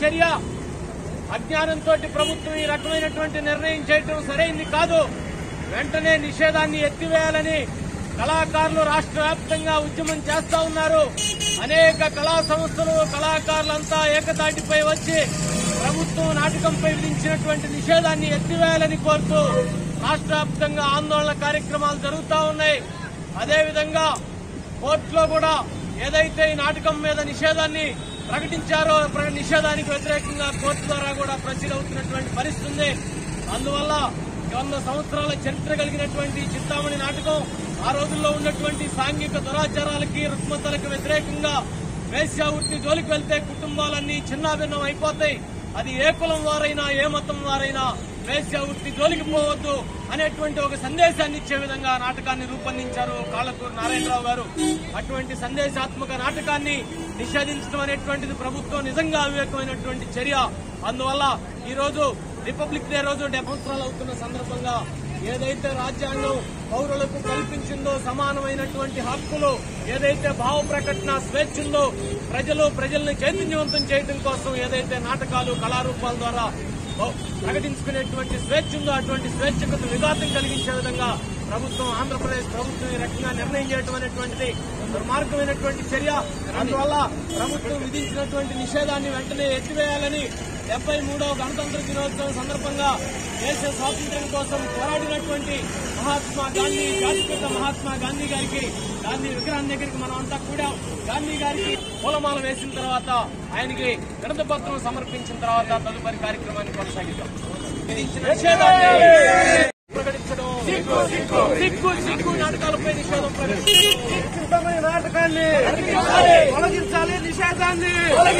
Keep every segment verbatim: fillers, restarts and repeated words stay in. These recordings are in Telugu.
చర్య. అజ్ఞానంతో ప్రభుత్వం ఈ రకమైనటువంటి నిర్ణయం చేయడం సరైంది కాదు. వెంటనే నిషేధాన్ని ఎత్తివేయాలని కళాకారులు రాష్ట్ర వ్యాప్తంగా ఉద్యమం చేస్తా ఉన్నారు. అనేక కళా సంస్థలు కళాకారులంతా ఏకతాటిపై వచ్చి ప్రభుత్వం నాటకంపై విధించినటువంటి నిషేధాన్ని ఎత్తివేయాలని కోరుతూ రాష్ట్ర వ్యాప్తంగా ఆందోళన కార్యక్రమాలు జరుగుతూ ఉన్నాయి. అదేవిధంగా కోర్టులో కూడా ఏదైతే ఈ నాటకం మీద నిషేధాన్ని ప్రకటించారో నిషేధానికి వ్యతిరేకంగా కోర్టు ద్వారా కూడా ప్రొసీడ్ అవుతున్నటువంటి పరిస్థితి ఉంది. అందువల్ల వంద సంవత్సరాల చరిత్ర కలిగినటువంటి చింతామణి నాటకం ఆ రోజుల్లో ఉన్నటువంటి సాంఘిక దురాచారాలకి రుగ్మతలకు వ్యతిరేకంగా వేశ్యావృత్తి జోలికి వెళ్తే కుటుంబాలన్నీ చిన్నాభిన్నం అయిపోతాయి. అది ఏ కులం వారైనా ఏ మతం వారైనా వేశ్యావృత్తి జోలికి పోవద్దు అనేటువంటి ఒక సందేశాన్ని ఇచ్చే విధంగా నాటకాన్ని రూపొందించారు కాళ్ళకూరు నారాయణరావు గారు. అటువంటి సందేశాత్మక నాటకాన్ని నిషేధించడం అనేటువంటిది ప్రభుత్వం నిజంగా అవివేకమైనటువంటి చర్య. అందువల్ల ఈ రోజు రిపబ్లిక్ డే రోజు డెబ్బై సంవత్సరాలు అవుతున్న సందర్భంగా ఏదైతే రాజ్యాంగం పౌరులకు కల్పించిందో సమానమైనటువంటి హక్కులు, ఏదైతే భావ ప్రకటన స్వేచ్ఛ ఉందో, ప్రజలు ప్రజల్ని చైతన్యవంతం చేయడం కోసం ఏదైతే నాటకాలు కళారూపాల ద్వారా ప్రకటించుకునేటువంటి స్వేచ్ఛ ఉందో అటువంటి స్వేచ్ఛకు విఘాతం కలిగించే విధంగా ప్రభుత్వం ఆంధ్రప్రదేశ్ ప్రభుత్వం ఈ రకంగా నిర్ణయం చేయడం అనేటువంటిది దుర్మార్గమైనటువంటి చర్య. అందువల్ల ప్రభుత్వం విధించినటువంటి నిషేధాన్ని వెంటనే ఎత్తివేయాలని డెబ్బై మూడవ గణతంత్ర దినోత్సవం సందర్భంగా దేశ స్వాతంత్ర్యం కోసం పోరాడినటువంటి మహాత్మా గాంధీ జాతిపిత మహాత్మా గాంధీ గారికి గాంధీ విగ్రహం దగ్గరికి మనం అంతా కూడా గాంధీ గారికి పూలమాల వేసిన తర్వాత ఆయనకి వినతి పత్రం సమర్పించిన తర్వాత తదుపరి కార్యక్రమాన్ని కొనసాగిద్దాం. విధించిన నిషేధాన్ని ప్రకటించడం సిగ్గు సిగ్గు నాటకాలపై నిషేధం ప్రకటించడం నాటకాన్ని తొలగించాలి, నిషేధాన్ని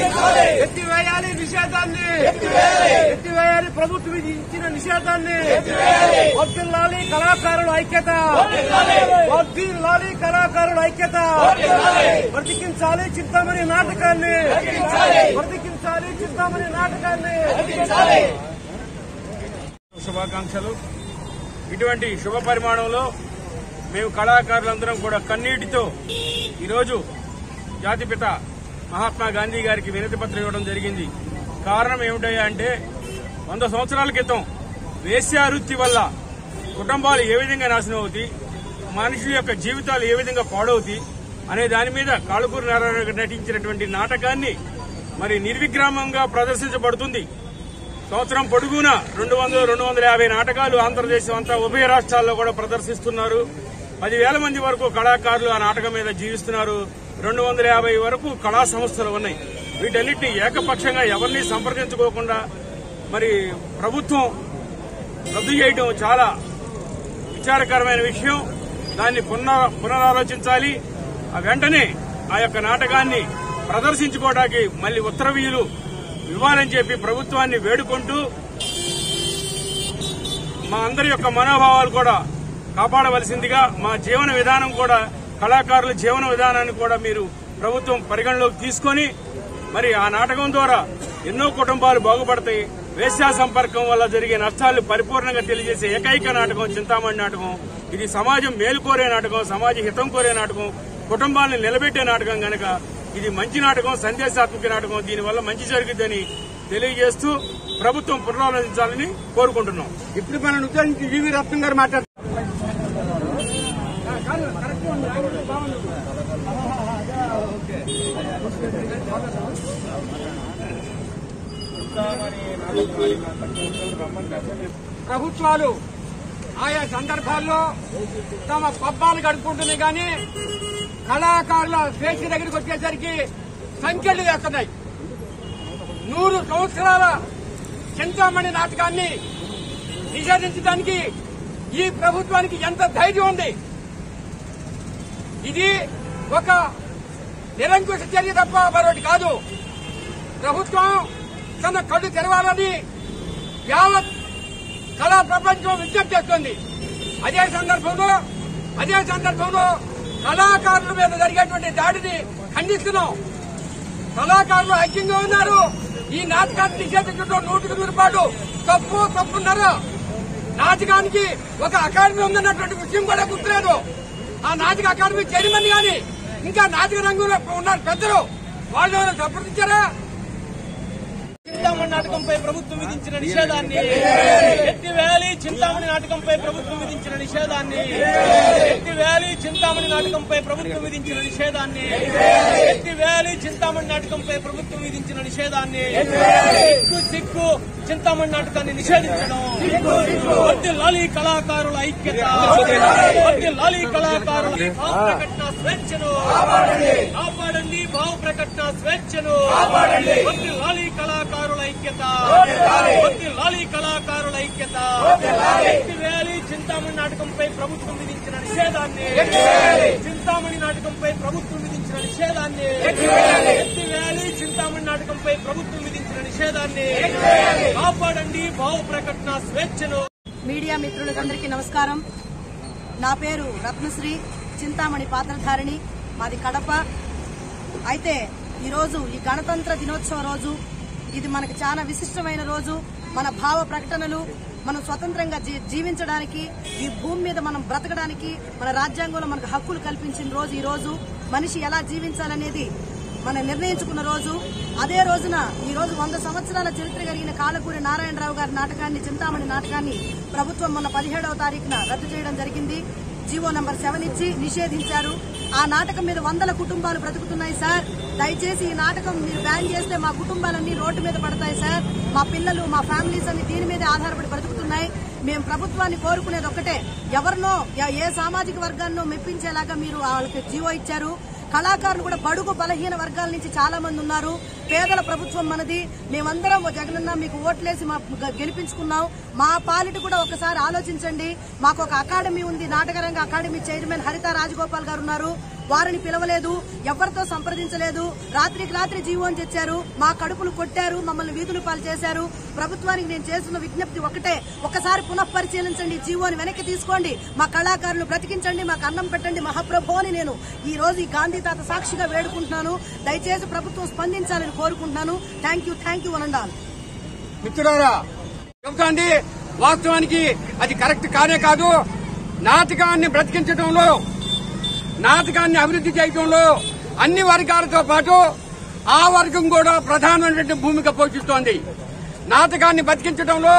ఎత్తివేయాలి, నిషేధాన్ని ఎత్తివేయాలి, ప్రభుత్వం విధించిన నిషేధాన్ని వర్ధిల్లాలి కళాకారుల ఐక్యత, వర్ధిల్లాలి కళాకారుల ఐక్యత, బ్రతికించాలి చింతామణి నాటకాన్ని, బ్రతికించాలి చింతామణి నాటకాన్ని. శుభాకాంక్షలు. ఇటువంటి శుభ పరిమాణంలో మేము కళాకారులందరం కూడా కన్నీటితో ఈరోజు జాతిపిత మహాత్మా గాంధీ గారికి వినతి పత్రం ఇవ్వడం జరిగింది. కారణం ఏమిటయ్యా అంటే వంద సంవత్సరాల క్రితం వేశ్యావృత్తి వల్ల కుటుంబాలు ఏ విధంగా నాశనం అవుతాయి, మనుషుల యొక్క జీవితాలు ఏ విధంగా పాడవుతాయి అనే దాని మీద కాళ్ళకూరు నారాయణ గారు నటించినటువంటి నాటకాన్ని మరి నిర్విగ్రామంగా ప్రదర్శించబడుతుంది. సంవత్సరం పొడుగునా రెండు వందల రెండు వందల యాభై నాటకాలు ఆంధ్రదేశం అంతా ఉభయ రాష్ట్రాల్లో కూడా ప్రదర్శిస్తున్నారు. పదివేల మంది వరకు కళాకారులు ఆ నాటకం మీద జీవిస్తున్నారు. రెండు వందల యాభై వరకు కళా సంస్థలు ఉన్నాయి. వీటన్నిటిని ఏకపక్షంగా ఎవరిని సంప్రదించుకోకుండా మరి ప్రభుత్వం రద్దు చేయడం చాలా విచారకరమైన విషయం. దాన్ని పునరాలోచించాలి. వెంటనే ఆ యొక్క నాటకాన్ని ప్రదర్శించుకోవడానికి మళ్లీ ఉత్తర్వులు ఇవ్వాలని చెప్పి ప్రభుత్వాన్ని వేడుకుంటూ మా అందరి యొక్క మనోభావాలు కూడా కాపాడవలసిందిగా, మా జీవన విధానం కూడా కళాకారుల జీవన విధానాన్ని కూడా మీరు ప్రభుత్వం పరిగణలోకి తీసుకుని మరి ఆ నాటకం ద్వారా ఎన్నో కుటుంబాలు బాగుపడతాయి. వేశ్యా సంపర్కం వల్ల జరిగే నష్టాలు పరిపూర్ణంగా తెలియజేసే ఏకైక నాటకం చింతామణి నాటకం. ఇది సమాజం మేలుకోరే నాటకం, సమాజ హితం కోరే నాటకం, కుటుంబాలను నిలబెట్టే నాటకం గనక ఇది మంచి నాటకం, సందేశాత్మక నాటకం. దీనివల్ల మంచి జరుగుతుందని తెలియజేస్తూ ప్రభుత్వం పునరాలోచించాలని కోరుకుంటున్నాం. ఇప్పుడు మన ఉద్యోగి జీవి రత్నం గారు మాట్లాడుతున్నారు. ప్రభుత్వాలు ఆయా సందర్భాల్లో తమ పబ్బాలు గడుపుకుంటున్నాయి, కానీ కళాకారుల స్వేచ్ఛ దగ్గరికి వచ్చేసరికి సంఖ్యలు వేస్తున్నాయి. నూరు సంవత్సరాల చింతామణి నాటకాన్ని నిషేధించడానికి ఈ ప్రభుత్వానికి ఎంత ధైర్యం ఉంది? ఇది ఒక నిరంకుశ చర్య తప్ప మరొకటి కాదు. ప్రభుత్వం తన కళ్ళు తెరవాలని యావత్ కళా ప్రపంచం విజ్ఞప్తి చేస్తుంది. అదే సందర్భంలో అదే సందర్భంలో కళాకారుల మీద జరిగేటువంటి దాడిని ఖండిస్తున్నాం. కళాకారులు ఐక్యంగా ఉన్నారు. ఈ నాటకాన్ని నిషేధించడం నూటికి నూరు పాటు తప్పు తప్పున్నారు. నాటకానికి ఒక అకాడమీ ఉందన్నటువంటి విషయం కూడా గుర్తులేదు. ఆ నాటక అకాడమీ చైర్మన్ గాని ఇంకా నాటక రంగంలో ఉన్న పెద్దలు వాళ్ళు ఎవరైనా సంప్రదించారా? చింతామణి నాటకంపై ప్రభుత్వం విధించిన నిషేధాన్ని ఎత్తివేయాలి. చింతామణి నాటకంపై ప్రభుత్వం విధించిన నిషేధాన్ని ఎత్తివేయాలి. చింతామణి నాటకంపై ప్రభుత్వం విధించిన నిషేధాన్ని ఎత్తివేయాలి. చింతామణి నాటకంపై ప్రభుత్వం విధించిన నిషేధాన్ని సిక్కు సిక్కు చింతామణి నాటకాన్ని నిషేధించడం. వర్ధిల్లాలి కళాకారుల ఐక్యత, వర్ధిల్లాలి కళాకారుల భావ ప్రకటన స్వేచ్ఛను కాపాడండి, భావ ప్రకటన స్వేచ్ఛను వర్ధిల్లాలి కళాకారుల ఐక్యత, వర్ధిల్లాలి కళాకారుల ఐక్యత. ఎత్తివేయాలి చింతామణి నాటకంపై ప్రభుత్వం విధించిన నిషేధాన్ని చింతామణి నాటకంపై ప్రభుత్వం విధించిన నిషేధాన్ని ఎత్తివేయాలి. చింతామణి నాటకంపై ప్రభుత్వం విధించిన నిషేధాన్ని కాపాడండి, భావ ప్రకటన స్వేచ్ఛను. మీడియా మిత్రులందరికీ నమస్కారం. నా పేరు రత్నశ్రీ, చింతామణి పాత్రధారిణి, మాది కడప. అయితే ఈరోజు ఈ గణతంత్ర దినోత్సవ రోజు, ఇది మనకు చాలా విశిష్టమైన రోజు. మన భావ ప్రకటనలు, మనం స్వతంత్రంగా జీవించడానికి, ఈ భూమి మీద మనం బ్రతకడానికి మన రాజ్యాంగంలో మనకు హక్కులు కల్పించిన రోజు ఈ రోజు. మనిషి ఎలా జీవించాలనేది మనం నిర్ణయించుకున్న రోజు. అదే రోజున ఈ రోజు వంద సంవత్సరాల చరిత్ర కలిగిన కాలకూరి నారాయణరావు గారి నాటకాన్ని, చింతామణి నాటకాన్ని ప్రభుత్వం మొన్న పదిహేడవ తారీఖున రద్దు చేయడం జరిగింది. జీవో నంబర్ సెవెన్ ఇచ్చి నిషేధించారు. ఆ నాటకం మీద వందల కుటుంబాలు బ్రతుకుతున్నాయి సార్. దయచేసి ఈ నాటకం మీరు బ్యాన్ చేస్తే మా కుటుంబాలన్నీ రోడ్డు మీద పడతాయి సార్. మా పిల్లలు, మా ఫ్యామిలీస్ అన్ని దీని మీద ఆధారపడి బ్రతుకుతున్నాయి. మేము ప్రభుత్వాన్ని కోరుకునేది ఒకటే, ఎవరినో ఏ సామాజిక వర్గాన్నో మెప్పించేలాగా మీరు వాళ్ళకి జీవో ఇచ్చారు. కళాకారులు కూడా బడుగు బలహీన వర్గాల నుంచి చాలా మంది ఉన్నారు. పేదల ప్రభుత్వం మనది. మేమందరం జగనన్న మీకు ఓట్లేసి మా గెలిపించుకున్నాం. మా పాలిట కూడా ఒకసారి ఆలోచించండి. మాకు ఒక అకాడమీ ఉంది, నాటకరంగ అకాడమీ చైర్మన్ హరిత రాజగోపాల్ గారు ఉన్నారు. వారిని పిలవలేదు, ఎవరితో సంప్రదించలేదు. రాత్రికి రాత్రి జీవోని తెచ్చారు, మా కడుపులు కొట్టారు, మమ్మల్ని వీధులు పాలు చేశారు. ప్రభుత్వానికి నేను చేస్తున్న విజ్ఞప్తి ఒకటే, ఒకసారి పునఃపరిశీలించండి, జీవోని వెనక్కి తీసుకోండి, మా కళాకారులు బ్రతికించండి, మాకు అన్నం పెట్టండి మహాప్రభు అని నేను ఈ రోజు ఈ గాంధీ తాత సాక్షిగా వేడుకుంటున్నాను. దయచేసి ప్రభుత్వం స్పందించాలని కోరుకుంటున్నాను. థ్యాంక్ యూ థ్యాంక్ యూ అనండాలి. మిత్రులారా, చెబుతాండి వాస్తవానికి అది కరెక్ట్ కానే కాదు. నాటకాన్ని బ్రతికించడంలో, నాటకాన్ని అభివృద్ది చేయడంలో అన్ని వర్గాలతో పాటు ఆ వర్గం కూడా ప్రధానమైనటువంటి భూమిక పోషిస్తోంది. నాటకాన్ని బతికించడంలో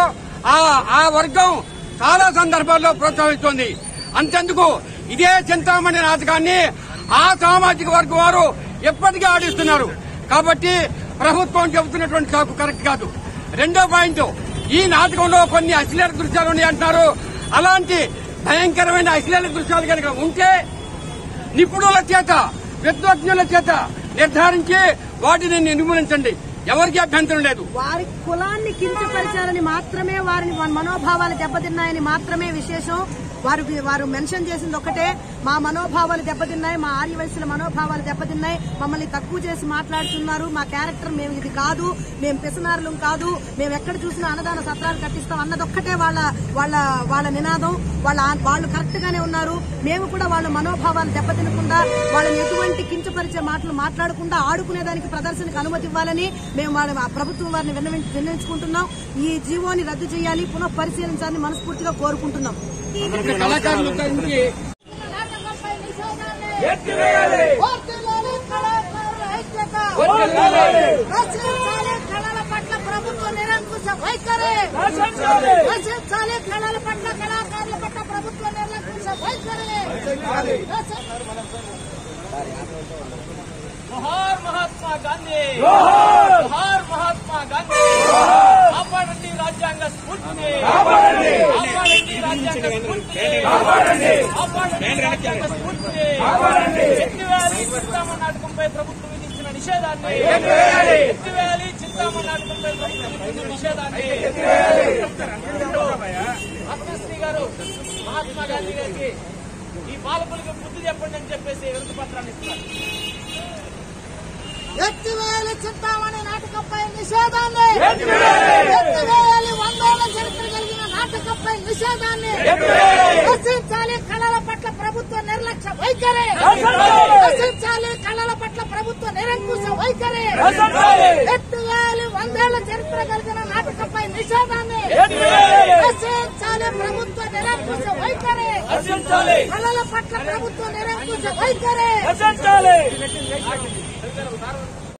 ఆ వర్గం చాలా సందర్భాల్లో ప్రోత్సహిస్తోంది. అంతెందుకు ఇదే చింతామణి నాటకాన్ని ఆ సామాజిక వర్గం వారు ఎప్పటికీ ఆడిస్తున్నారు. కాబట్టి ప్రభుత్వం చెబుతున్నటువంటి సాకు కరెక్ట్ కాదు. రెండో పాయింట్, ఈ నాటకంలో కొన్ని అశ్లీల దృశ్యాలు ఉన్నాయి అంటున్నారు. అలాంటి భయంకరమైన అశ్లీల దృశ్యాలు కనుక ఉంటే నిపుణుల చేత, విద్వజ్ఞుల చేత నిర్ధారించి వాటిని నిర్మూలించండి. ఎవరికి అభ్యంతరం లేదు. వారి కులాన్ని కించపరిచారని మాత్రమే, వారిని మనోభావాలు దెబ్బతిన్నాయని మాత్రమే విశేషం. వారు వారు మెన్షన్ చేసింది ఒకటే, మా మనోభావాలు దెబ్బతిన్నాయి, మా ఆర్యవయస్సుల మనోభావాలు దెబ్బతిన్నాయి, మమ్మల్ని తక్కువ చేసి మాట్లాడుతున్నారు, మా క్యారెక్టర్ మేము ఇది కాదు, మేము పెసనారులం కాదు, మేము ఎక్కడ చూసినా అన్నదాన సత్రాలు కట్టిస్తాం అన్నదొక్కటే వాళ్ళ వాళ్ళ వాళ్ళ నినాదం. వాళ్ళ వాళ్ళు కరెక్ట్ గానే ఉన్నారు. మేము కూడా వాళ్ళ మనోభావాలు దెబ్బతినకుండా, వాళ్ళని ఎటువంటి కించపరిచే మాటలు మాట్లాడకుండా ఆడుకునేదానికి ప్రదర్శనకు అనుమతి ఇవ్వాలని మేము ప్రభుత్వం వారిని విన్నవించుకుంటున్నాం. ఈ జీవోని రద్దు చేయాలి, పునః పరిశీలించాలని మనస్ఫూర్తిగా కోరుకుంటున్నాం. కళాకారుల గురించి కళల పట్ల ప్రభుత్వ నిరంకుశ వైఖరి, కళల పట్ల కళాకారుల పట్ల ప్రభుత్వ నిరంకుశ వైఖరి. జోహార్ మహాత్మా గాంధీ, జోహార్ మహాత్మా గాంధీ. కాపాడండి రాజ్యాంగ స్ఫూర్తిని, కాపాడండి రాజ్యాంగ స్ఫూర్తిని, కాపాడండి రాజ్యాంగ స్ఫూర్తిని. ఎత్తివేయాలి చింతామణి నాటకంపై ప్రభుత్వం విధించిన నిషేధాన్ని, ఎత్తివేయాలి చింతామణి నాటకంపై ప్రభుత్వం విధించిన నిషేధాన్ని. రత్నశ్రీ గారు మహాత్మా గాంధీ గారికి ఈ పాలకులకు బుద్ధి చెప్పండి అని చెప్పేసి వినతి పత్రాన్ని ఇస్తున్నారు. ఎత్తివేయాలి చింతామణి నాటకంపై నిషేధాన్ని, ఎత్తివేయాలి వందేళ్ల చరిత్ర కలిగిన నాటకంపై నిషేధాన్ని, రచించాలి కళల పట్ల ప్రభుత్వ నిర్లక్ష్య వైఖరి, రచించాలి కళల పట్ల ప్రభుత్వ నిరంకుశ వైఖరి, ఎత్తివేయాలి వందేళ్ల చరిత్ర కలిగిన నాటకంపై నిషేధాన్ని, రచించాలి ప్రభుత్వ నిరంకుశ వైఖరి, కళల పట్ల ప్రభుత్వ నిరంకుశ వైఖరి.